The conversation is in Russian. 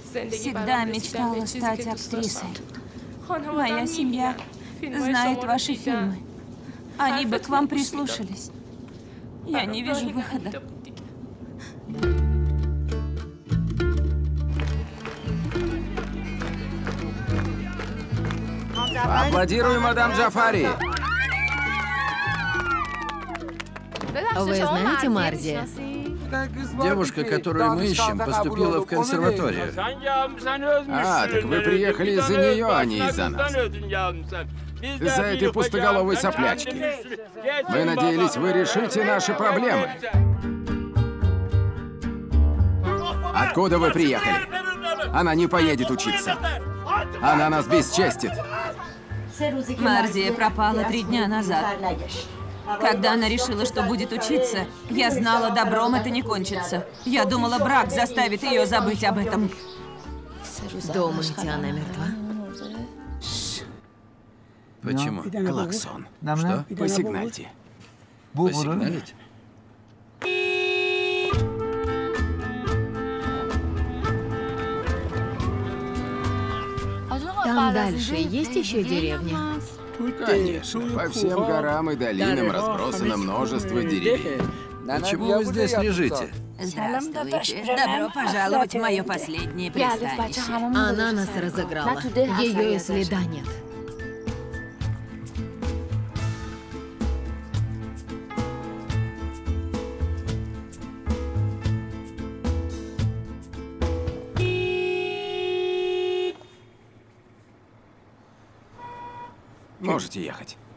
Всегда мечтала стать актрисой. Моя семья знает ваши фильмы. Они бы к вам прислушались. Я не вижу выхода. Аплодирую, мадам Джафари. Вы знаете Марзи? Девушка, которую мы ищем, поступила в консерваторию. А, так вы приехали из-за нее, а не из-за нас. Из-за этой пустоголовой соплячки. Мы надеялись, вы решите наши проблемы. Откуда вы приехали? Она не поедет учиться. Она нас бесчестит. Марзия пропала 3 дня назад. Когда она решила, что будет учиться, я знала, добром это не кончится. Я думала, брак заставит ее забыть об этом. Думаете, она мертва? Почему? Клаксон. Что? Посигнальте. Посигналить? Там дальше есть еще деревня? Конечно. По всем горам и долинам разбросано множество деревень. Почему вы здесь лежите? Здравствуйте. Добро пожаловать в мое последнее пристанище. Она нас разыграла. Ее и следа нет. Можете ехать.